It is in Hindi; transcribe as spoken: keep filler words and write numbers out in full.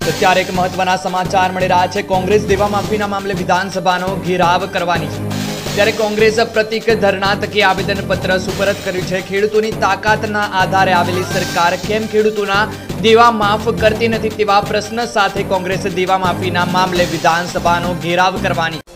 तो त्यारे एक महत्वना समाचार मळी रह्या छे। कोंग्रेस देवा माफीना मामले विधानसभानो घेराव करवानी छे। त्यारे कोंग्रेस प्रतीक धरना थकी आवेदनपत्र सुपरत कर्युं छे। खेडूतोनी ताकातना आधारे आवेली सरकार केम खेडूतोना देवा माफ करती नथी तेवा प्रश्न साथे कोंग्रेस देवा माफीना मामले विधानसभानो घेराव करवानी